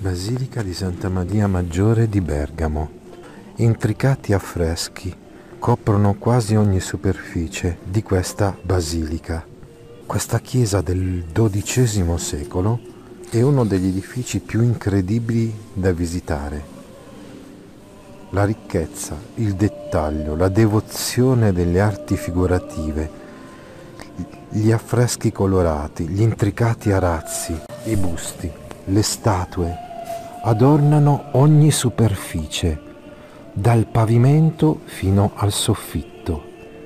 Basilica di Santa Maria Maggiore di Bergamo. Intricati affreschi coprono quasi ogni superficie di questa basilica. Questa chiesa del XII secolo è uno degli edifici più incredibili da visitare. La ricchezza, il dettaglio, la devozione delle arti figurative, gli affreschi colorati, gli intricati arazzi, i busti, le statue adornano ogni superficie, dal pavimento fino al soffitto.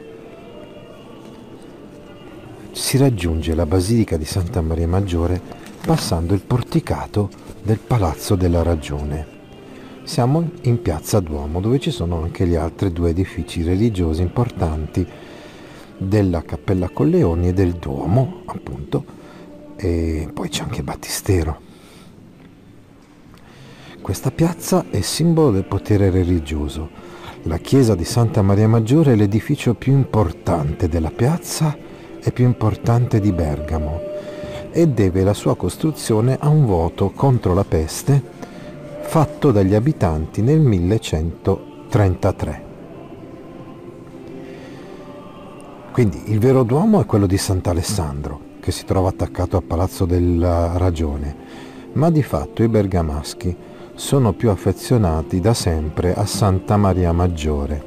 Si raggiunge la Basilica di Santa Maria Maggiore passando il porticato del Palazzo della Ragione. Siamo in Piazza Duomo, dove ci sono anche gli altri due edifici religiosi importanti della Cappella Colleoni e del Duomo, appunto, e poi c'è anche Battistero. Questa piazza è simbolo del potere religioso. La chiesa di Santa Maria Maggiore è l'edificio più importante della piazza e più importante di Bergamo e deve la sua costruzione a un voto contro la peste fatto dagli abitanti nel 1133. Quindi il vero Duomo è quello di Sant'Alessandro, che si trova attaccato al Palazzo della Ragione, ma di fatto i bergamaschi sono più affezionati da sempre a Santa Maria Maggiore.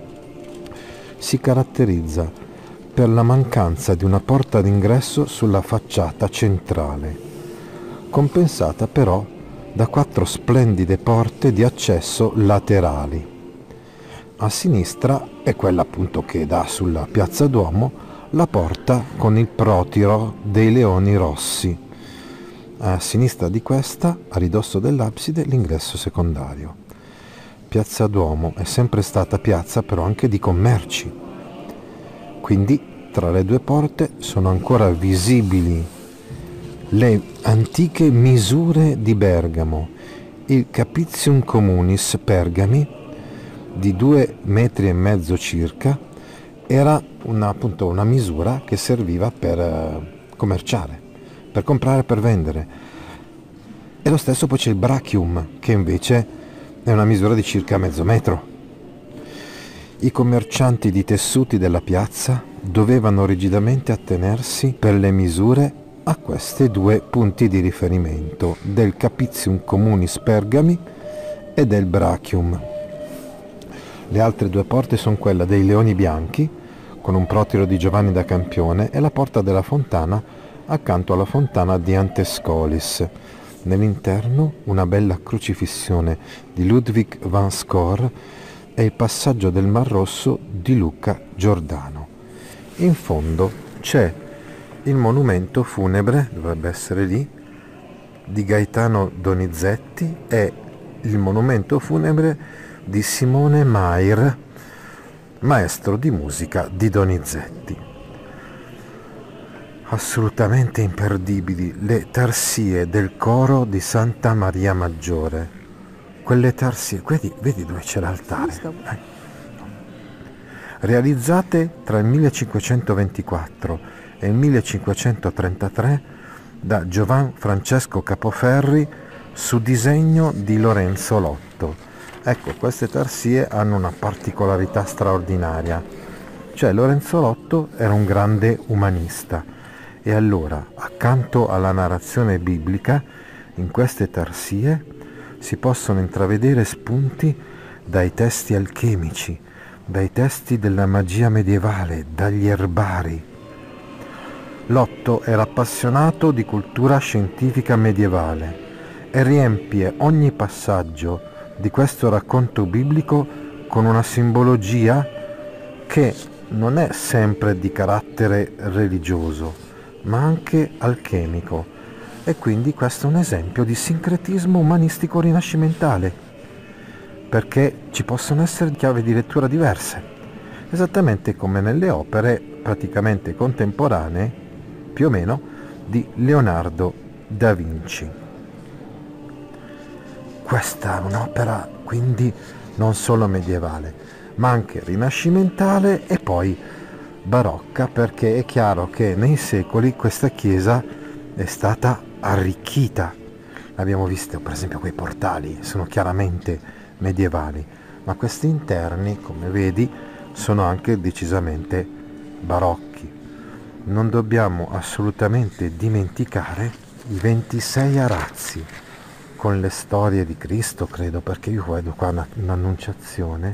Si caratterizza per la mancanza di una porta d'ingresso sulla facciata centrale, compensata però da 4 splendide porte di accesso laterali. A sinistra è quella appunto che dà sulla Piazza Duomo, la porta con il protiro dei leoni rossi. A sinistra di questa, a ridosso dell'abside, l'ingresso secondario. Piazza Duomo è sempre stata piazza però anche di commerci. Quindi tra le due porte sono ancora visibili le antiche misure di Bergamo, il Capitium Communis Pergami di 2,5 metri circa era appunto una misura che serviva per commerciare, per comprare, per vendere. E lo stesso poi c'è il Brachium, che invece è una misura di circa mezzo metro. I commercianti di tessuti della piazza dovevano rigidamente attenersi per le misure a questi 2 punti di riferimento, del Capitium Communis Pergami e del Brachium. Le altre 2 porte sono quella dei Leoni Bianchi, con un protiro di Giovanni da Campione, e la porta della Fontana, accanto alla fontana di Antescolis. Nell'interno una bella crocifissione di Ludwig van Scoor e il passaggio del Mar Rosso di Luca Giordano. In fondo c'è il monumento funebre, dovrebbe essere lì, di Gaetano Donizetti e il monumento funebre di Simone Mair, maestro di musica di Donizetti. Assolutamente imperdibili le tarsie del coro di Santa Maria Maggiore. Quelle tarsie, vedi dove c'è l'altare? Realizzate tra il 1524 e il 1533 da Giovan Francesco Capoferri su disegno di Lorenzo Lotto. Ecco, queste tarsie hanno una particolarità straordinaria. Cioè Lorenzo Lotto era un grande umanista. E allora, accanto alla narrazione biblica, in queste tarsie si possono intravedere spunti dai testi alchemici, dai testi della magia medievale, dagli erbari. Lotto era appassionato di cultura scientifica medievale e riempie ogni passaggio di questo racconto biblico con una simbologia che non è sempre di carattere religioso, ma anche alchemico, e quindi questo è un esempio di sincretismo umanistico rinascimentale, perché ci possono essere chiavi di lettura diverse, esattamente come nelle opere praticamente contemporanee, più o meno, di Leonardo da Vinci. Questa è un'opera quindi non solo medievale, ma anche rinascimentale e poi barocca, perché è chiaro che nei secoli questa chiesa è stata arricchita Abbiamo visto per esempio quei portali, sono chiaramente medievali, ma questi interni, come vedi, sono anche decisamente barocchi. Non dobbiamo assolutamente dimenticare i 26 arazzi con le storie di Cristo, credo, perché io vedo qua un'annunciazione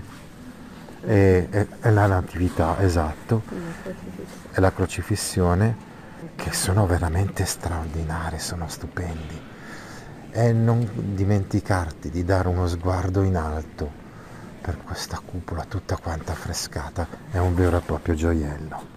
e la natività, esatto, e la crocifissione, che sono veramente straordinari, sono stupendi. E non dimenticarti di dare uno sguardo in alto per questa cupola tutta quanta affrescata, è un vero e proprio gioiello.